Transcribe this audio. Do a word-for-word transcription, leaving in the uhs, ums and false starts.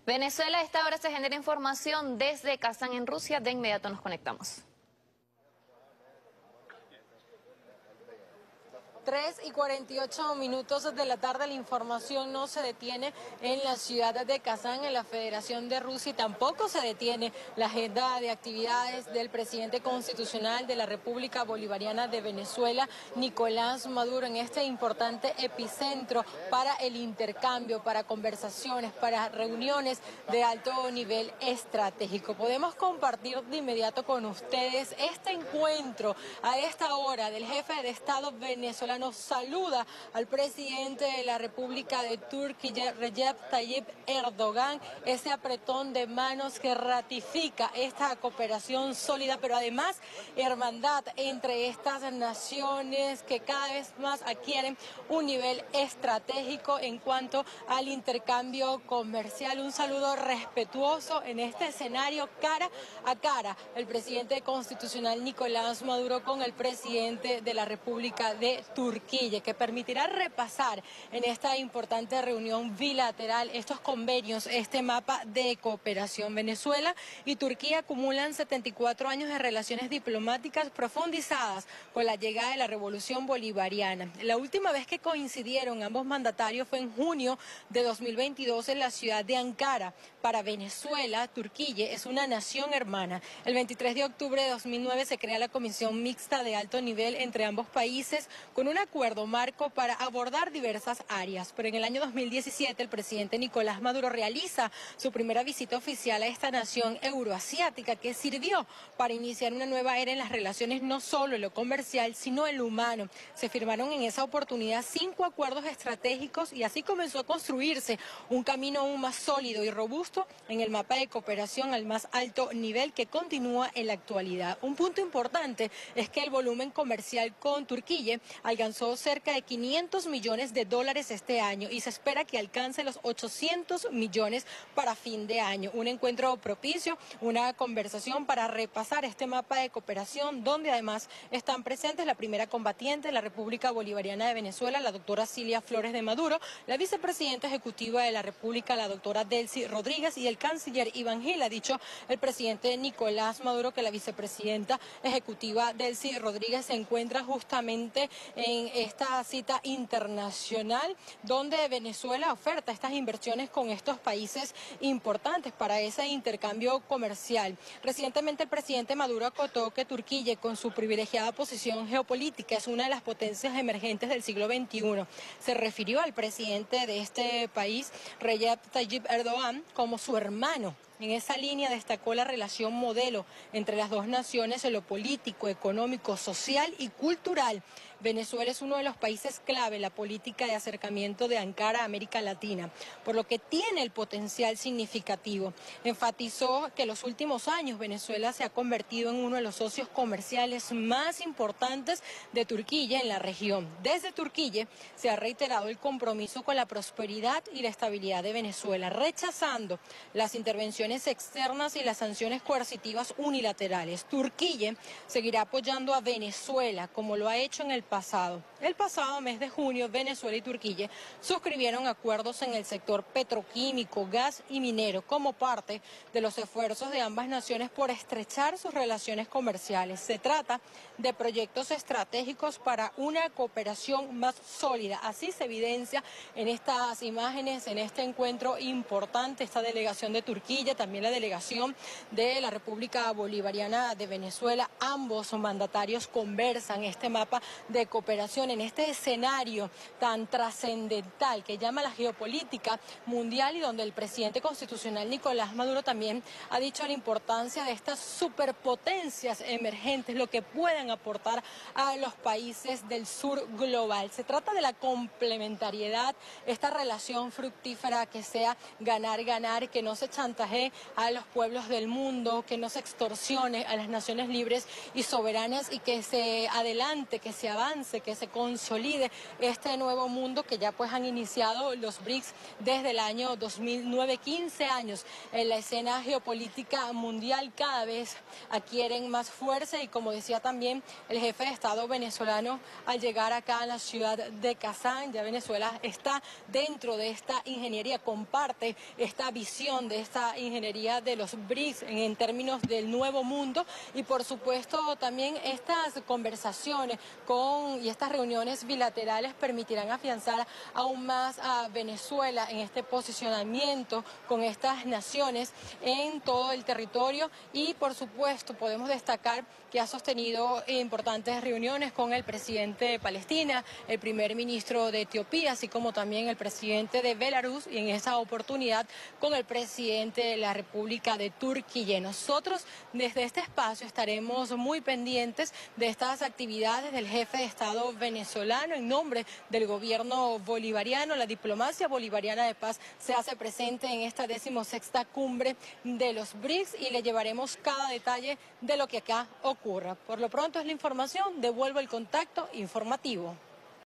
Venezuela, a esta hora se genera información desde Kazán en Rusia. De inmediato nos conectamos. tres y cuarenta y ocho minutos de la tarde, la información no se detiene en la ciudad de Kazán, en la Federación de Rusia, y tampoco se detiene la agenda de actividades del presidente constitucional de la República Bolivariana de Venezuela, Nicolás Maduro, en este importante epicentro para el intercambio, para conversaciones, para reuniones de alto nivel estratégico. Podemos compartir de inmediato con ustedes este encuentro a esta hora del jefe de Estado venezolano. Nos saluda al presidente de la República de Turquía, Recep Tayyip Erdogan, ese apretón de manos que ratifica esta cooperación sólida, pero además hermandad entre estas naciones que cada vez más adquieren un nivel estratégico en cuanto al intercambio comercial. Un saludo respetuoso en este escenario cara a cara, el presidente constitucional Nicolás Maduro con el presidente de la República de Turquía. Turquía, que permitirá repasar en esta importante reunión bilateral estos convenios, este mapa de cooperación. Venezuela y Turquía acumulan setenta y cuatro años de relaciones diplomáticas profundizadas con la llegada de la Revolución Bolivariana. La última vez que coincidieron ambos mandatarios fue en junio de dos mil veintidós en la ciudad de Ankara. Para Venezuela, Turquía es una nación hermana. El veintitrés de octubre de dos mil nueve se crea la Comisión Mixta de Alto Nivel entre ambos países con un acuerdo marco para abordar diversas áreas. Pero en el año dos mil diecisiete el presidente Nicolás Maduro realiza su primera visita oficial a esta nación euroasiática, que sirvió para iniciar una nueva era en las relaciones, no solo en lo comercial, sino en lo humano. Se firmaron en esa oportunidad cinco acuerdos estratégicos y así comenzó a construirse un camino aún más sólido y robusto en el mapa de cooperación al más alto nivel que continúa en la actualidad. Un punto importante es que el volumen comercial con Turquía alcanzó cerca de quinientos millones de dólares este año y se espera que alcance los ochocientos millones para fin de año. Un encuentro propicio, una conversación para repasar este mapa de cooperación, donde además están presentes la primera combatiente de la República Bolivariana de Venezuela, la doctora Cilia Flores de Maduro, la vicepresidenta ejecutiva de la República, la doctora Delcy Rodríguez, y el canciller Iván Gil. Ha dicho el presidente Nicolás Maduro que la vicepresidenta ejecutiva Delcy Rodríguez se encuentra justamente en esta cita internacional donde Venezuela oferta estas inversiones con estos países importantes para ese intercambio comercial. Recientemente el presidente Maduro acotó que Turquía, con su privilegiada posición geopolítica, es una de las potencias emergentes del siglo veintiuno. Se refirió al presidente de este país, Recep Tayyip Erdogan, como su hermano. En esa línea destacó la relación modelo entre las dos naciones en lo político, económico, social y cultural. Venezuela es uno de los países clave en la política de acercamiento de Ankara a América Latina, por lo que tiene el potencial significativo. Enfatizó que en los últimos años Venezuela se ha convertido en uno de los socios comerciales más importantes de Turquía en la región. Desde Turquía se ha reiterado el compromiso con la prosperidad y la estabilidad de Venezuela, rechazando las intervenciones externas y las sanciones coercitivas unilaterales. Turquía seguirá apoyando a Venezuela como lo ha hecho en el pasado. El pasado mes de junio, Venezuela y Turquía suscribieron acuerdos en el sector petroquímico, gas y minero como parte de los esfuerzos de ambas naciones por estrechar sus relaciones comerciales. Se trata de proyectos estratégicos para una cooperación más sólida. Así se evidencia en estas imágenes, en este encuentro importante, esta delegación de Turquía, también la delegación de la República Bolivariana de Venezuela. Ambos mandatarios conversan este mapa de cooperación en este escenario tan trascendental que llama la geopolítica mundial, y donde el presidente constitucional Nicolás Maduro también ha dicho la importancia de estas superpotencias emergentes, lo que pueden aportar a los países del sur global. Se trata de la complementariedad, esta relación fructífera que sea ganar-ganar, que no se chantajee a los pueblos del mundo, que no se extorsione a las naciones libres y soberanas, y que se adelante, que se avance, que se consolide este nuevo mundo que ya pues han iniciado los BRICS desde el año dos mil nueve, quince años en la escena geopolítica mundial. Cada vez adquieren más fuerza y, como decía también el jefe de Estado venezolano al llegar acá a la ciudad de Kazán, ya Venezuela está dentro de esta ingeniería, comparte esta visión de esta ingeniería de los BRICS en, en términos del nuevo mundo, y por supuesto también estas conversaciones con y estas reuniones bilaterales permitirán afianzar aún más a Venezuela en este posicionamiento con estas naciones en todo el territorio. Y por supuesto podemos destacar que ha sostenido importantes reuniones con el presidente de Palestina, el primer ministro de Etiopía, así como también el presidente de Belarus, y en esa oportunidad con el presidente de la República de Turquía. Nosotros desde este espacio estaremos muy pendientes de estas actividades del jefe de Estado venezolano en nombre del gobierno bolivariano. La diplomacia bolivariana de paz se hace presente en esta decimosexta cumbre de los BRICS y le llevaremos cada detalle de lo que acá ocurra. Por lo pronto es la información, devuelvo el contacto informativo.